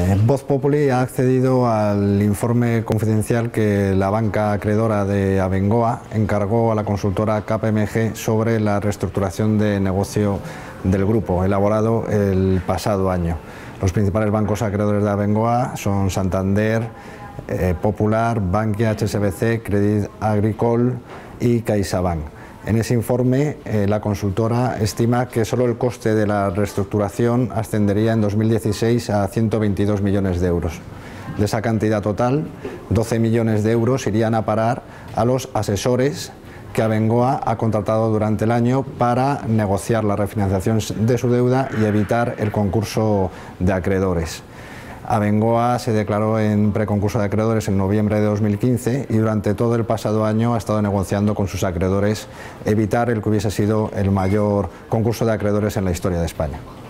Voz Populi ha accedido al informe confidencial que la banca acreedora de Abengoa encargó a la consultora KPMG sobre la reestructuración de negocio del grupo, elaborado el pasado año. Los principales bancos acreedores de Abengoa son Santander, Popular, Bankia, HSBC, Crédit Agricole y CaixaBank. En ese informe, la consultora estima que solo el coste de la reestructuración ascendería en 2016 a 122 millones de euros. De esa cantidad total, 12 millones de euros irían a parar a los asesores que Abengoa ha contratado durante el año para negociar la refinanciación de su deuda y evitar el concurso de acreedores. Abengoa se declaró en preconcurso de acreedores en noviembre de 2015 y durante todo el pasado año ha estado negociando con sus acreedores evitar el que hubiese sido el mayor concurso de acreedores en la historia de España.